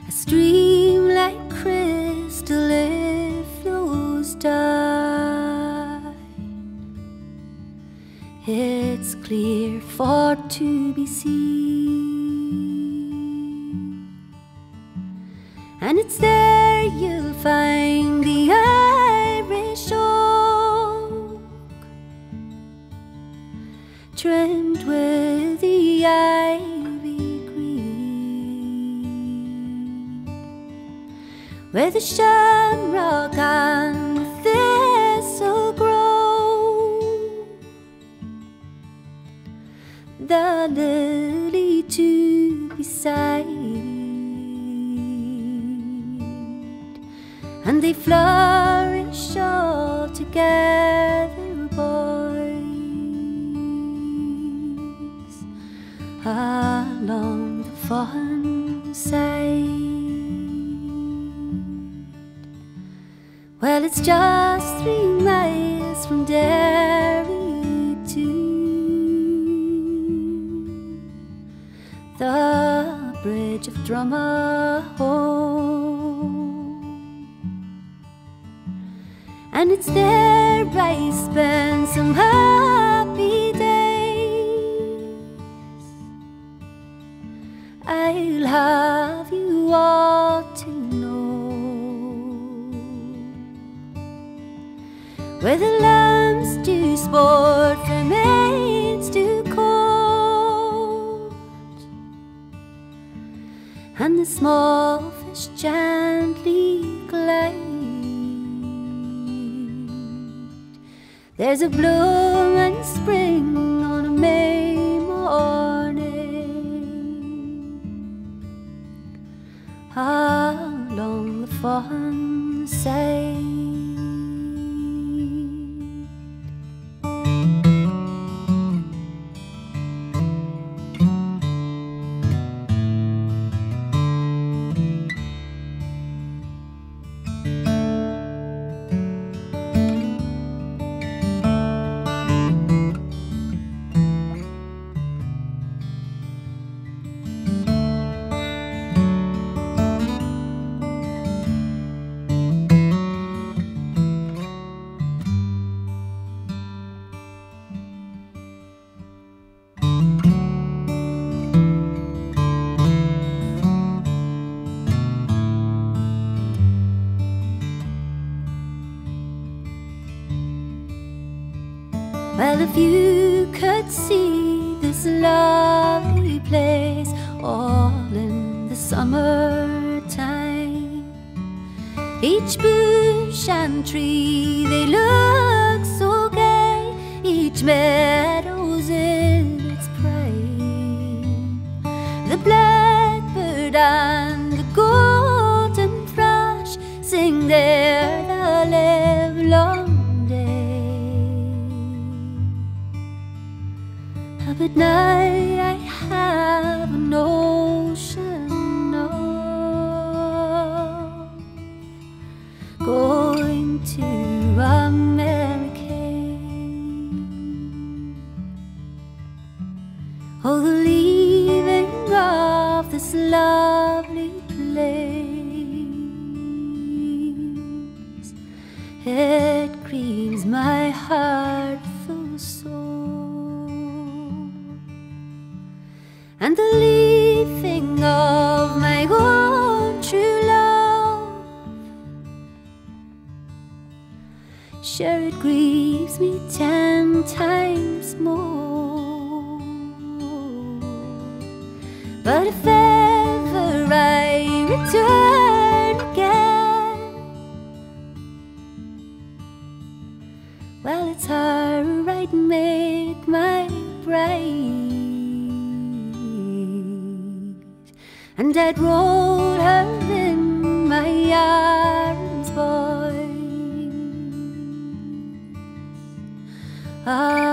A stream like crystal, it flows dark. It's clear for to be seen, and it's there you'll find the Irish oak, trimmed with the ivy green, where the shamrock and the thistle grow, the lily too beside, and they flourish all together, boys, along the Faughan Side. Well, it's just 3 miles from Derry to the bridge of Drumahoe, and it's there I spend some happy days. I'll have you all to know, where the lambs do sport from maids to court, and the small fish gently glide. There's a bloom in spring on a May morning, along the Faughan Side. Well, if you could see this lovely place all in the summertime, each bush and tree, they look so gay, each meadow's in its prime. The blackbird and the golden thrush sing there the livelong but now I have a notion of going to America. Oh, the leaving of this lovely place, it grieves my heart full so. And the leaving of my own true love, sure it grieves me 10 times more. But if ever I return again, well, it's her I'd make my bride, and I'd roll her in my arms, boys.